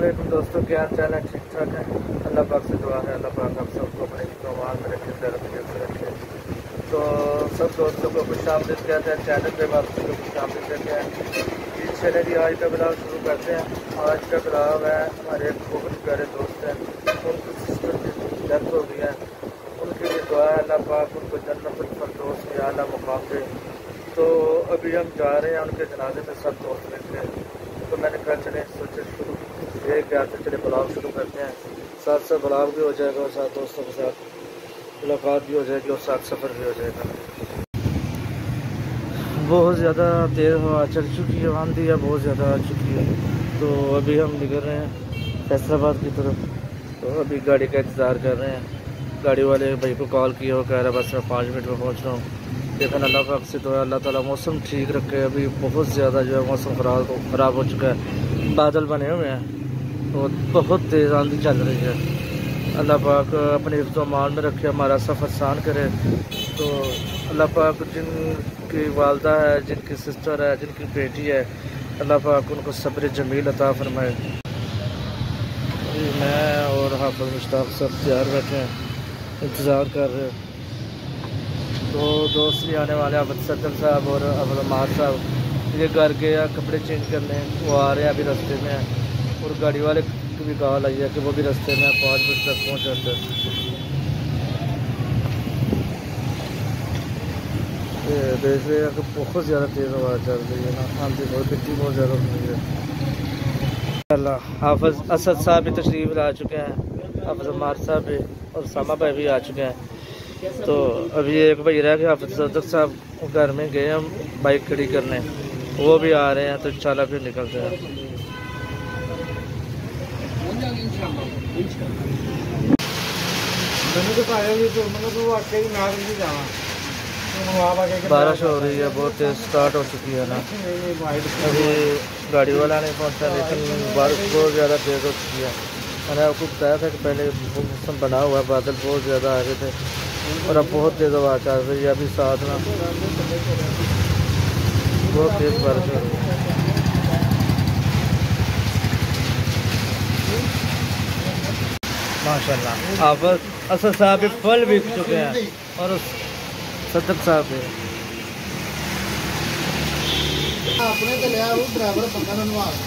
अस्सलामुअलैकुम दोस्तों, क्या हाल चाल है? ठीक ठाक है। अल्लाह पाक से दुआ है, अल्लाह पाक आप सबको अपने हिफ्ज़-ओ-अमान में रखे, तरक्की से रखे। तो सब दोस्तों को खुशामदीद कहते हैं, चैनल पे वापसी को खुशामदीद कहते हैं। चलिए जी, आज का ब्लॉग शुरू करते हैं। आज का ब्लॉग है, हमारे एक बहुत प्यारे दोस्त हैं, उनकी सिस्टर की डेथ हो गई है। उनके लिए दुआ है, अल्लाह पाक उनको जन्नतुल फिरदौस में आला मुकाम दे। तो अभी हम जा रहे हैं उनके जनाजे में, सब दोस्त मिलते हैं। तो मैंने कहा चले सोचे शुरू ये क्या तो चले ब्लॉग शुरू करते हैं। साथ साथ ब्लॉग भी हो जाएगा और साथ दोस्तों के साथ मुलाकात भी हो जाएगी और साथ सफ़र भी हो जाएगा। बहुत ज़्यादा तेज़ हवा चल चुकी है, आंधी है बहुत ज़्यादा आ चुकी है। तो अभी हम निकल रहे हैं फैसलाबाद की तरफ। तो अभी गाड़ी का इंतज़ार कर रहे हैं। गाड़ी वाले भाई को कॉल किया, वो कह रहा है बस मैं 5 मिनट में पहुँच रहा हूँ। लेकिन अल्लाह पाक से तो अल्लाह ताला मौसम ठीक रखे। अभी बहुत ज़्यादा जो है मौसम ख़राब हो चुका है, बादल बने हुए हैं और बहुत तेज़ आंधी चल रही है। अल्लाह पाक अपने हिफ्ज़-ओ-अमान में रखे, हमारा सफ़र आसान करे। तो अल्लाह पाक जिनकी वालदा है, जिनकी सिस्टर है, जिनकी बेटी है, अल्लाह पाक उनको सब्र जमील अता फरमाए। मैं और हाफ़िज़ मुश्ताक सब तैयार बैठे हैं, इंतज़ार कर रहे हैं। तो दोस्त भी आने वाले हैं, अब्दुल सत्तर साहब और अब्दुल अमार साहब। ये घर गया कपड़े चेंज करने, वो आ रहे हैं, अभी रास्ते में हैं। और गाड़ी वाले की भी कॉल आई है कि वो भी रास्ते में 5 मिनट तक पहुँच जाते हैं। ये देख रहे हैं कि बहुत ज़्यादा तेज़ हवा चल रही है ना, आंधी बहुत मिट्टी बहुत ज़्यादा हो रही है। अल्लाह हाफ़िज़ असद साहब भी तशरीफ़ ला चुके हैं, हाफ़िज़ अमार साहब भी और सामा भाई भी आ चुके हैं। तो अभी एक भाई रह गया, हाफ़िज़ सदक साहब घर में गए हम बाइक खड़ी करने, वो भी आ रहे हैं। तो इंशाल्लाह फिर निकलते हैं। बारिश हो रही है, बहुत तेज स्टार्ट हो चुकी है ना। अभी गाड़ी वाला नहीं पहुंचा, लेकिन बारिश बहुत ज़्यादा तेज़ हो चुकी है। मैंने आपको बताया था कि पहले मौसम बना हुआ है, बादल बहुत ज़्यादा आ रहे थे और अब बहुत तेज़ हवा चल रही है। अभी साथ में बहुत तेज़ बारिश हो रही है। माशाल्लाह हाफ़िज़ असद साहब भी फल बिक चुके हैं और सदक साहब भी। अपने तो लिया वो ड्राइवर पकड़न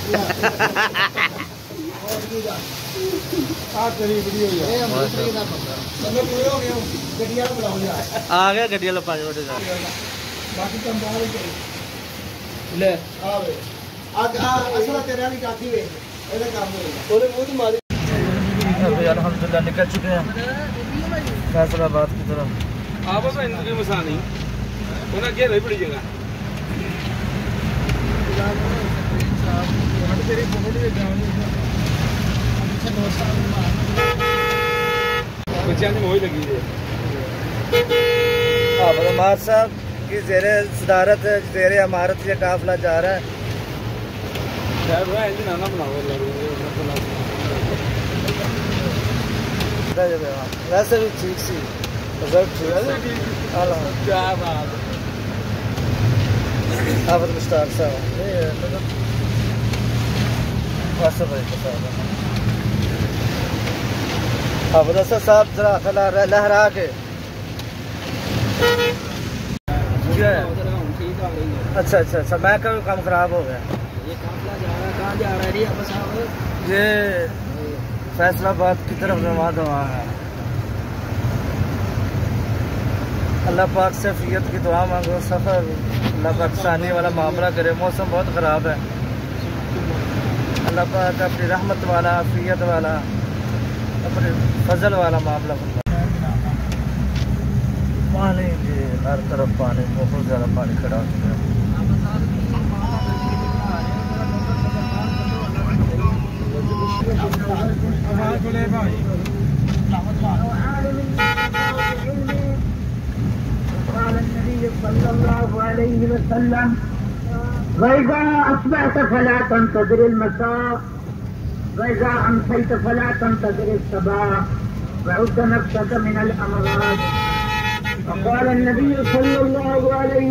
आ गया गड्डी वाला 5 मिनट अल्हम्दुलिल्लाह निकल चुके हैं फैसलाबाद की तरफ। बड़ी जगह अमार साहब की ज़ेरे सदारत ज़ेरे अमारत ये काफिला जा रहा है। वैसे भी ठीक सी रिजल्ट हाफ़िज़ मुश्ताक साहब हाफ़िज़ असद साहब जरा खला लहरा के। अच्छा अच्छा अच्छा, मैं कभी काम ख़राब हो गया। ये फैसलाबाद की तरफ रवा दवा है। अल्लाह पाक से फ़ियत की दुआ मांगो, सफ़र अल्लाह पाक आसानी वाला मामला करे। मौसम बहुत ख़राब है, अल्लाह पाक अपनी रहमत वाला, फ़ियत वाला, अपने फजल वाला मामला बनवा। पानी जी हर तरफ पानी, बहुत ज़्यादा पानी खड़ा हो चुका है। वैज़ा अस्बहत फला तंतज़िर المساء वैज़ा अमसैत फला तंतज़िर الصباح वउद्द नफ्सक मिन الأمراض وقال النبي صلى الله عليه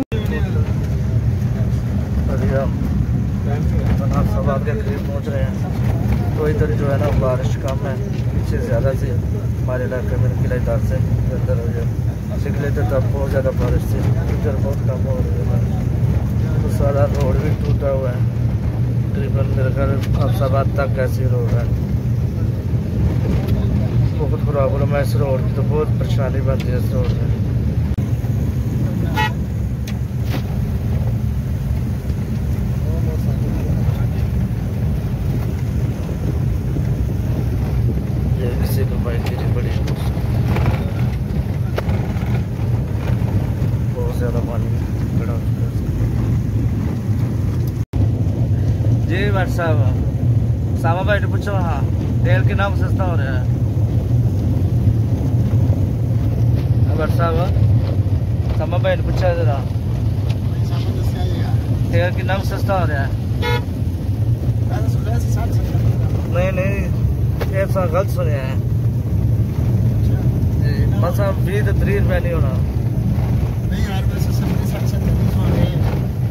वसल्लम। सवाब के करीब पहुँच रहे हैं। तो इधर जो है ना बारिश कम है, पीछे ज़्यादा सी हमारे इलाके में किला इधर से अंदर हो जाए निकले तो तब बहुत ज़्यादा बारिश थी, इधर बहुत कम हो रही है बारिश। तो सारा रोड भी टूटा हुआ है, तकरीबन मेरे घर अफसाबाद तक ऐसी रोड है। बहुत प्रॉब्लम है इस रोड की, तो बहुत परेशानी बनती है इस रोड में। बहुत ज़्यादा पानी खड़ा हो चुका है। जी भाई साहब, सामा भाई ने पूछो, हाँ तेल के नाम सस्ता हो रहा है भाई साहब, सामा भाई ने पूछा जरा तेल के नाम सस्ता हो रहा है। नहीं नहीं, ये सब गलत सुने हैं बस, अब 20-30 रुपये नहीं होना। नहीं यार, वैसे सबके साथ साथ नहीं हो रहे हैं।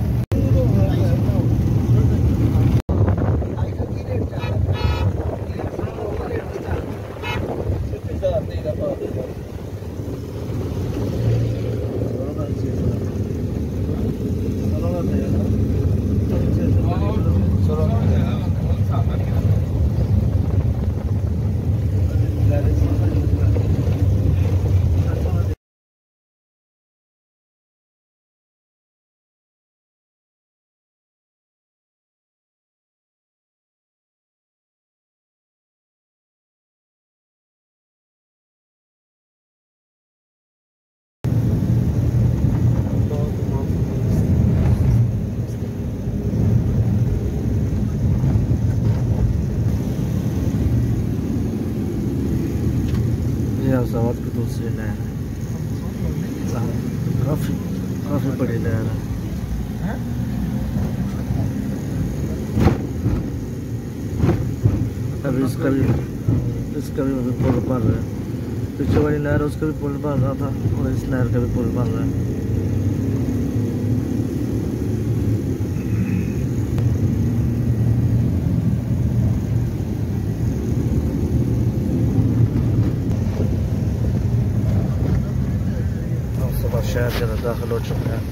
सावत की दूसरी नहर है, काफी बड़ी नहर है। अभी इसका भी पुल बन रहा है, पीछे वाली नहर है उसका भी पुल बन रहा था, और इस नहर का भी पुल बन रहा है। शहर के अंदर दाखिल हो चुके हैं।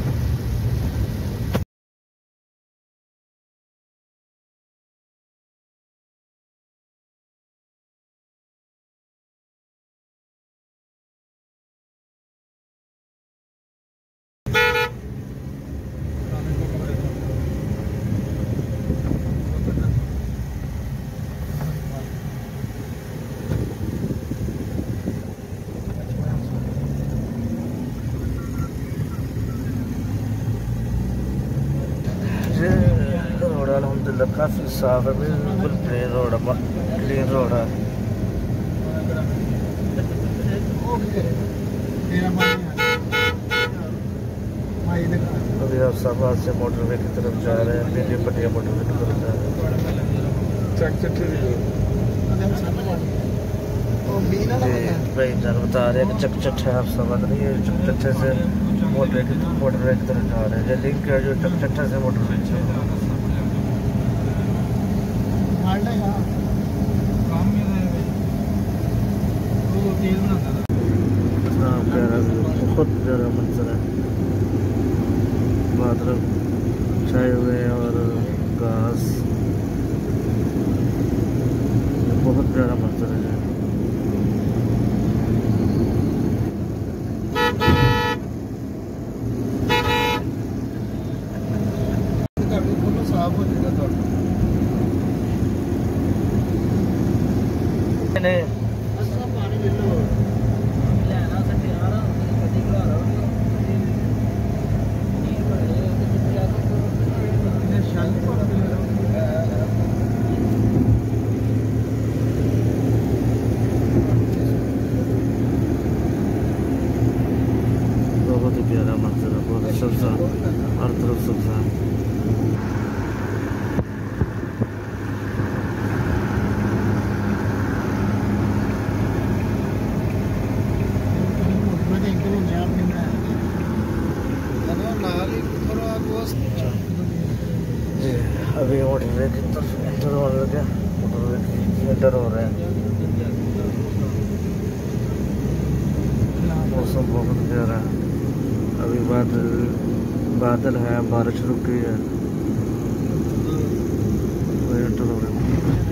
रोड अल्हम्दुलिल्लाह काफ़ी साफ है, बिल्कुल क्लीन रोड है। अभी आप साबाद से मोटरवे की तरफ जा रहे हैं, पीली पटिया मोटरवे की तरफ जा रहे हैं। भाई जान बता रहे हैं कि चकचट है, आप समझ नहीं है, चकचट्टे से मोटरवे की तरफ जा रहे हैं। ये लिंक है जो चकचट्टे से मोटरवे से प्यारा बहुत प्यारा मंजर है, बादल छाए हुए और घास, बहुत प्यारा मंजर है। बहुत ही प्यारा मंजर है, बहुत सब्जा, हर तरफ सब्जा है। अभी मोटरवे की तरफ एंटर होने लगे। इधर हो रहे हैं। मौसम बहुत प्यारा है। अभी बादल है, बारिश रुक गई है। विंटर हो रहा है।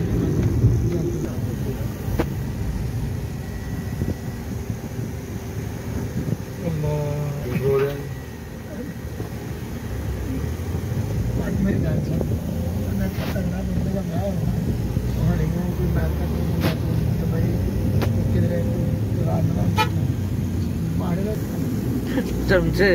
चमचे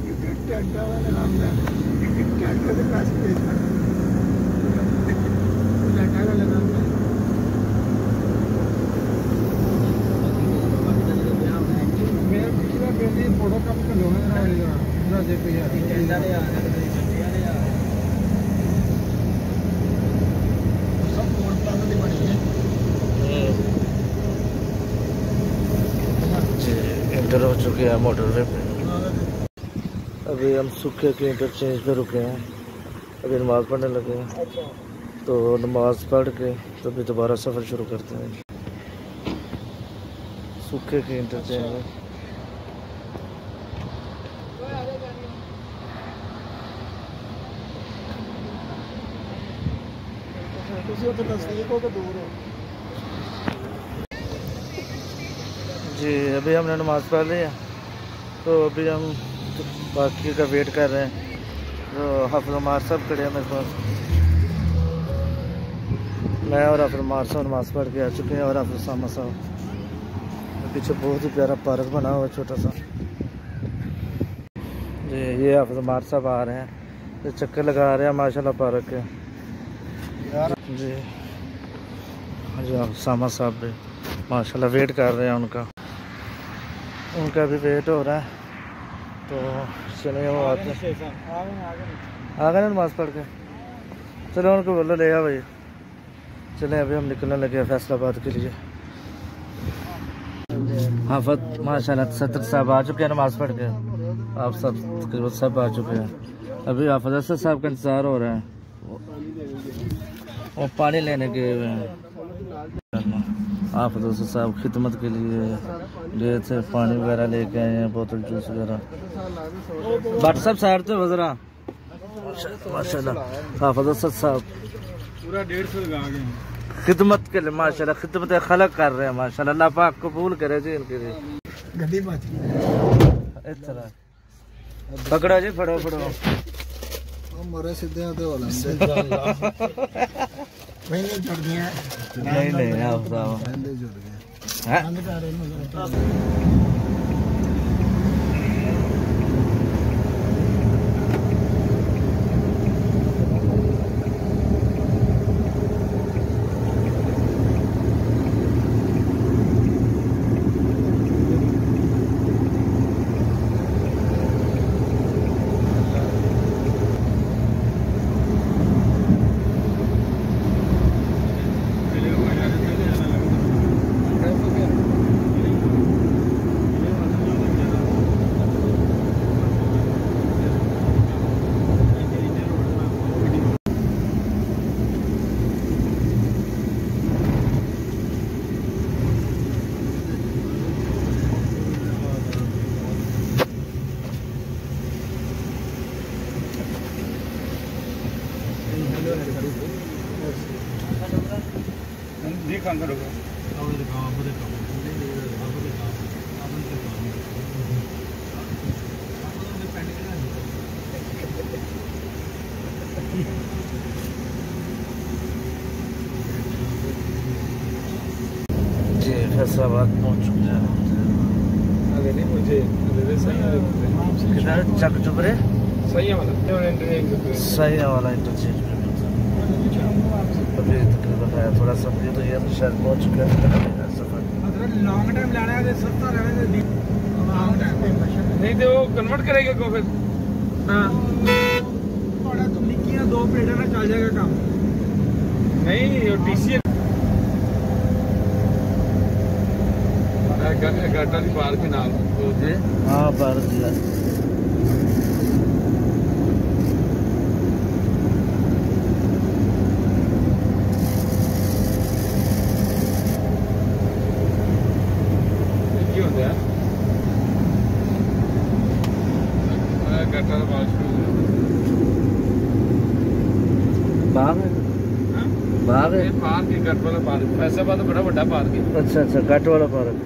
इंटर हो चुके हैं मोटरवे पे। अभी हम सूखे के इंटरचेंज पे रुके हैं। अभी नमाज़ पढ़ने लगे हैं, तो नमाज़ पढ़ के तो अभी दोबारा सफ़र शुरू करते हैं। सूखे के इंटरचेंज में जी अभी हमने नमाज़ पढ़ ली है, तो अभी हम बाकी का वेट कर रहे हैं। तो हाफिज़ उमर साहब खड़े हैं मेरे पास। मैं और हाफिज़ उमर साहब नमाज़ पढ़ के आ चुके हैं। और हाफिज़ उसामा साहब पीछे बहुत ही प्यारा पार्क बना हुआ है छोटा सा। जी ये हाफिज़ उमर साहब आ रहे हैं, ये चक्कर लगा रहे हैं माशाल्लाह पार्क के। जी जी उसामा साहब भी माशाल्लाह वेट कर रहे हैं उनका भी वेट हो रहा है। तो चलिए वो आते हैं। आ गए ना नमाज़ पढ़ के? चलो उनको बोलो ले आ भाई। चले अभी हम निकलने लगे हैं फैसलाबाद के लिए। हाफिज़ माशाल्लाह सदर साहब आ चुके हैं नमाज़ पढ़ के। आप सब आ चुके हैं। अभी हाफिज़ असद साहब का इंतज़ार हो रहा है, वो पानी लेने गए हुए हैं। हाफिज़ असद साहब खिदमत के लिए गए थे, पानी वगैरह लेके आए हैं, बोतल जूस वगैरह। भट्ट साहब साइड तो वजरा माशाल्लाह हाफिज़ असद साहब पूरा 150 लगा गए खिदमत के लिए माशाल्लाह खिदमत खलक कर रहे हैं माशाल्लाह। अल्लाह पाक कबूल करे जी इनके लिए। गड्डी बात इस तरह पकड़ो जी, फड़ो मरे सीधे आते वाला नहीं जुड़ गया। नहीं आप साहब जुड़ गया। जी फैसलाबाद पहुँच चुके हैं। अरे नहीं मुझे किधर चक चुपरे सही वाला इंटरचेंज पे अभी तकरीबन है थोड़ा सा भी, तो ये शायद पहुँच चुके हैं सफर। लॉन्ग टाइम लेना है सस्ता रहने दे नहीं तो वो कन्वर्ट करेगा को फिर हाँ थोड़ा तुम निक्कियां 2 प्लेटा ना चल जाएगा काम। नहीं टीसी घाटा की पार के नाल हाँ पार दिया। कट वाला पार्क शुरू हो गया। बाग है, बाग है, ये पार्क है, कट वाला पार्क। फैसलाबाद बड़ा बड़ा पार्क है। अच्छा अच्छा, कट वाला पार्क।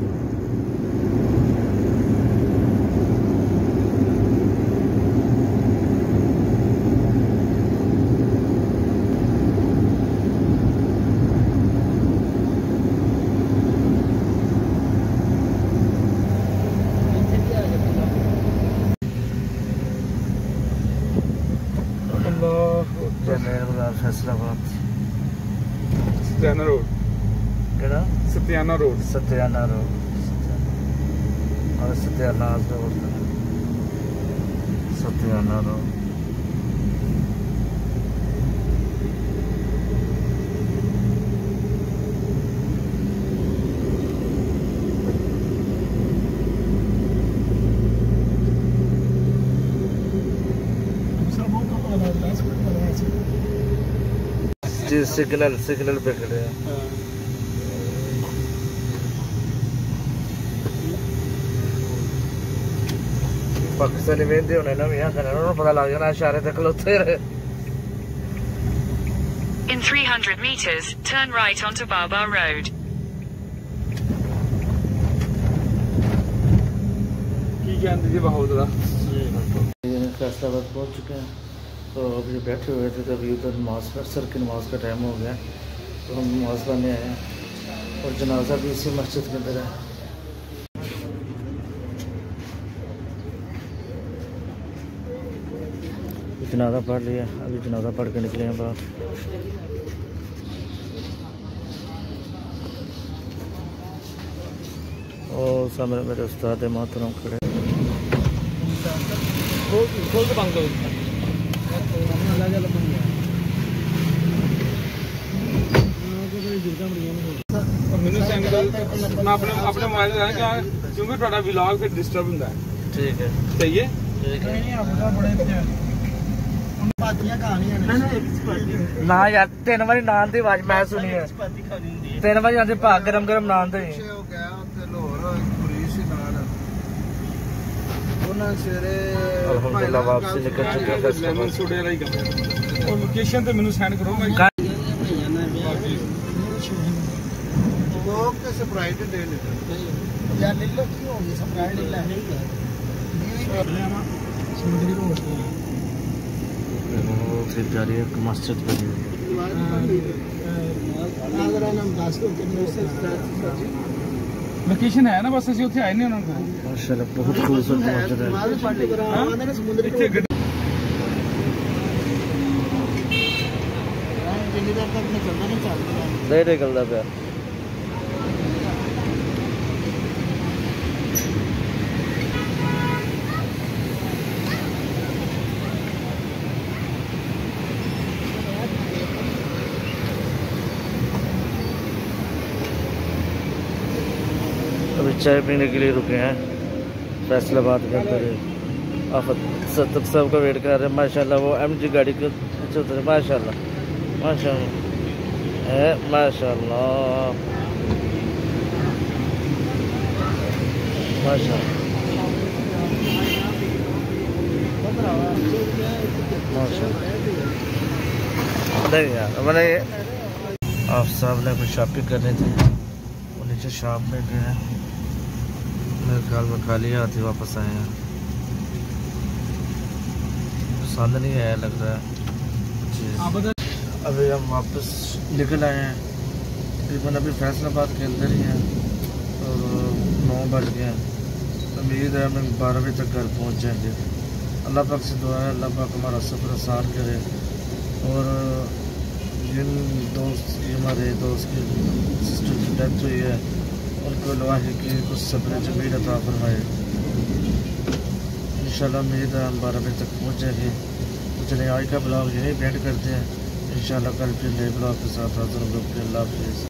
फैसलाबाद सत्याना रोड, केड़ा सत्याना रोड, सत्याना रोड और सत्याना रोड, सत्याना रोड। जी सिग्नल सिग्नल पे खड़े हैं। पाकिस्तानी मेहंदी होने ना यहाँ करना उन्होंने पता लग जाना इशारे तक खलोते रहे। In 300 meters, turn right onto Baba Road. की कहते जी बहोदरा। फैसलाबाद पहुँच चुके हैं, तो अभी बैठे हुए थे तो अभी उधर नमाज का सर की नमाज का टाइम हो गया, तो हम नमाज पढ़ने आए हैं और जनाजा भी इसी मस्जिद के अंदर है। जनाजा पढ़ लिया, अभी जनाजा पढ़ के निकले हैं बाहर। और सामने मेरे उस्ताद मोहतरम खड़े। खोल के बंद करो। मैंने सेंड कर, मैं अपने मोबाइल से क्या क्योंकि थोड़ा व्लॉग फिर डिस्टर्ब होता है। ठीक है, सही है। ना यार 3 बारी नान की आवाज मैं सुनी है, 3 बारी आते भाग गरम गरम नान दे। अल्हम्दुलिल्लाह वापसी निकल चुके हैं। लेमन सोडे वाला ही कर और लोकेशन तो मैंने सेंड करो। मैं लोग के स्प्राइट दे लेते यार, ले लो क्यों होगी स्प्राइट ले ले समुद्री रोड फिर जा रही है मस्जिद बनी हुई है। लोकेशन है ना, बस ਅਸੀਂ ਉੱਥੇ ਆਏ ਨੇ ਉਹਨਾਂ ਕੋਲ। माशाल्लाह बहुत खूबसूरत मस्जिद है। नहीं निकलता प्यार। अभी चाय पीने के लिए रुके हैं फैसलाबाद के अंदर। आफत सतक साहब का वेट कर रहे हैं। माशाल्लाह वो MG गाड़ी के पीछे उतरे। माशाल्लाह माशाल्लाह है, माशाल्लाह माशाल्लाह माशाल्लाह। नहीं यार मैंने आप साहब ने कुछ शॉपिंग करनी थी, वो नीचे शॉप में गए हैं, मेरे ख्याल में खाली हाथ ही वापस आए हैं। पसंद नहीं आया लग रहा है चीज़। अभी हम वापस निकल आए हैं, तकरीबन अभी फैसलाबाद के अंदर ही हैं और 9 बज गए हैं। उम्मीद है हम 12 बजे तक घर पहुंच जाएंगे। अल्लाह पाक से दुआ है अल्लाह पाक हमारा सफ़र आसान करे और जिन दोस्त की हमारे दोस्त की सिस्टर की डेथ हुई है उनको अल्लाह की कुछ सब्र जमील अता फरमाए। इंशाल्लाह उम्मीद है हम 12 बजे तक पहुँच जाएंगे। तो चलिए आज का ब्लॉग यही एंड करते हैं। इंशाल्लाह कल फिर नए ब्लॉग के साथ हाजिर होंगे। अल्लाह हाफिज़।